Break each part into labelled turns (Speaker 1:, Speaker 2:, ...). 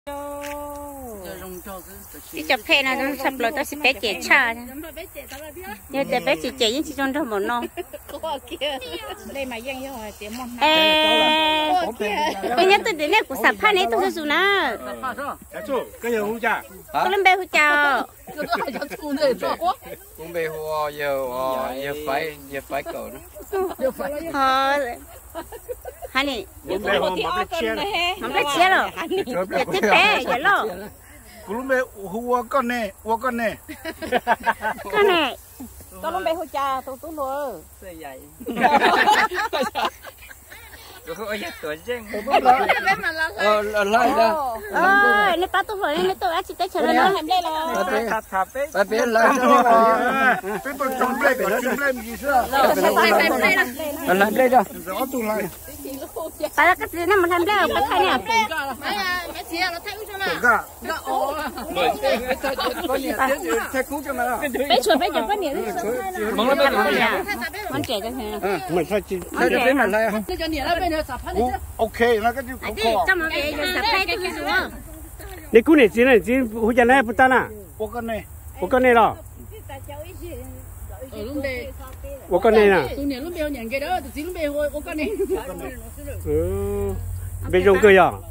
Speaker 1: ที่จะเพลนะต้องสับเลยต้องสิเป๊ะเจ๋ชาเนี่ยแต่เป๊ะเจ๋ยังสิจนทั้งหมดน้องเป็นยังตื่นเต้นเนี่ยกูสับผ้านี้ต้องสู้นะก็ยังหูจ่าก็เล่นเบลหูจ่า
Speaker 2: cũng bị hoa giờ phải cầu nó
Speaker 1: hai này mắm lá chia rồi giờ tiếp bé giờ lo
Speaker 3: cũng bị hoa con này con này
Speaker 1: con nó bị hoa trà tôi luôn
Speaker 2: tôi không ai tuổi chứ
Speaker 1: lại ra nó bắt tôi rồi nó tôi ăn chỉ tới chờ nó làm đây rồi
Speaker 2: phải biết lại
Speaker 3: phải tôi trồng đây phải trồng đây gì xưa
Speaker 2: làm đây đâu
Speaker 3: rõ tôi lại
Speaker 1: tại là cái gì nó mà làm đây cái thay nè
Speaker 4: mấy chị nó thấy cho mà
Speaker 2: thay cú cho mà
Speaker 1: bé chuột bé chuột bé nhiều món trẻ cho thế
Speaker 3: mình phải chỉ
Speaker 2: thay mà lại
Speaker 3: ok nó cái gì
Speaker 1: trong mà về giờ sắp thay cái gì nữa
Speaker 5: 你姑娘今年今回家来不打啦？
Speaker 3: 我跟你
Speaker 5: 了。我跟你啦。
Speaker 4: tôi nhận lúc bèo nhận cái đó tôi chỉ lúc bèo ô con này
Speaker 5: 别用个呀。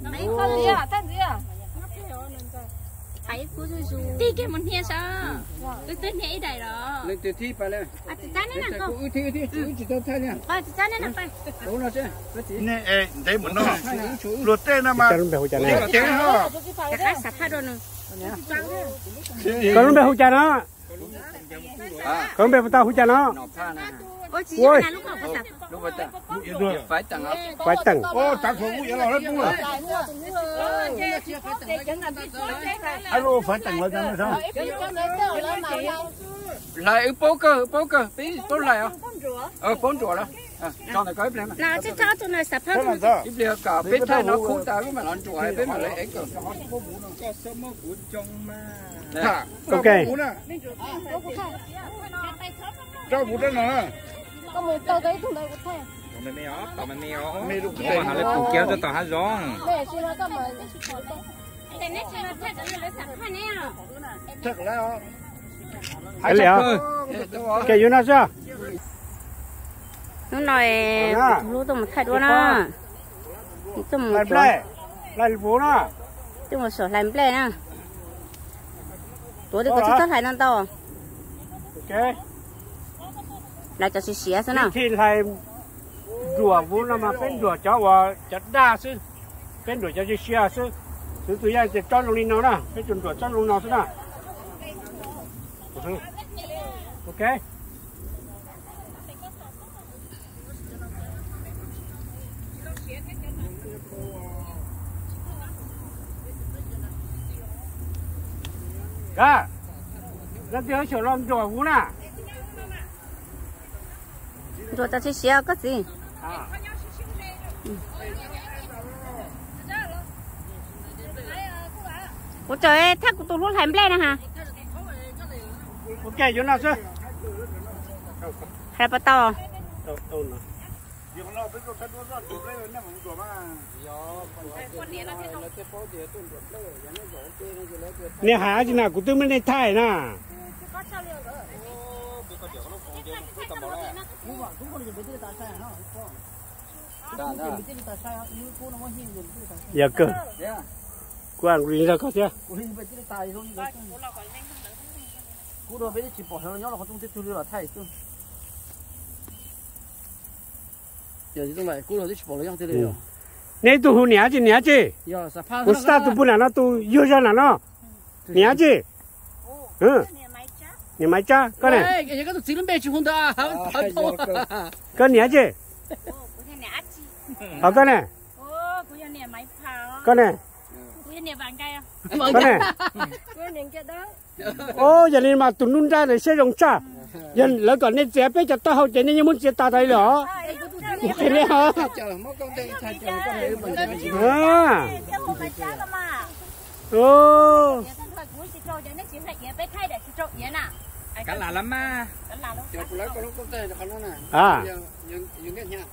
Speaker 1: đi cái món kia sao tôi tới nhảy đây rồi
Speaker 2: lên từ thi phải lên
Speaker 1: à chị chán đấy nè cô
Speaker 2: thi chỉ tôi thay nha
Speaker 1: chị chán đấy nè phải
Speaker 2: đúng rồi chứ
Speaker 3: nè đấy muốn nó luật tên là mà
Speaker 5: tên
Speaker 3: ha
Speaker 1: cái sắp hết rồi nè
Speaker 5: con bé hú cha nó con bé tao hú cha nó
Speaker 1: ôi chị là lúc nào có sắp
Speaker 2: lúc mà phải tặng
Speaker 5: phải tặng
Speaker 3: ô tặng phụ vậy là rất vui alo phải tặng lại cho nó sao
Speaker 2: lại bố cơ tí bố lại không bón rùa đó con này có bên mà
Speaker 1: nào chứ cháu tụi này sắp hết
Speaker 2: cái điều cả biết thay nó không ta lúc mà nó rùa biết mà lấy ấy cơ
Speaker 5: ok
Speaker 3: cho phụ đó nè
Speaker 4: có một tàu đấy thùng này cũng thay
Speaker 2: mình mèo mình mèo mà lấy phụ kéo cho tao hát gió
Speaker 4: để xin nó tao mời
Speaker 3: chắc là
Speaker 5: cái gì cái gì nó sao
Speaker 1: nó nói lúc tôi một thay đua nó tôi một
Speaker 5: lại bố nó
Speaker 1: tôi một sổ làm play nè tôi đi có chút thay nó tao
Speaker 5: ok
Speaker 1: lại cho xí xem nào
Speaker 5: thì thay rùa vốn là mà bên rùa cháu và chặt đa chứ bên rùa cháu chỉ xia chứ thứ thứ hai thì cho lông nó nè cái chuẩn rùa cho lông nó thế nào ok cả ra tiếng chiều làm rùa vốn à
Speaker 1: rồi ta chỉ xia cái gì ủa trời ơi thắc của tôi luôn làm play nè hả
Speaker 5: ok chỗ nào chứ
Speaker 1: hay bắt tao
Speaker 5: nè hả chứ nào của tôi mới nên thay nè giờ cơ quan riêng ra có chưa
Speaker 2: cú đồ với chỉ bỏ nó nhỏ là có trong tiết thu là thay chứ giờ thì trong này cú đồ chỉ bỏ nó nhỏ thế này rồi
Speaker 5: nếu tôi hú nhá chứ tôi start tôi bữa nào nó tôi yêu ra nào nó nhá chứ nhà máy cha con này
Speaker 4: cái cái tôi chỉ lúc bèo chỉ không được
Speaker 5: con nhá chứ con này con này con này ô giờ này mà tụi nun ra để xây dựng cha giờ lỡ còn nên chế bé cho tao hậu chế nên muốn chế tao đây nữa cái này hả ô
Speaker 2: cả là lắm mà lấy con lúc có tên là không nó nè
Speaker 5: à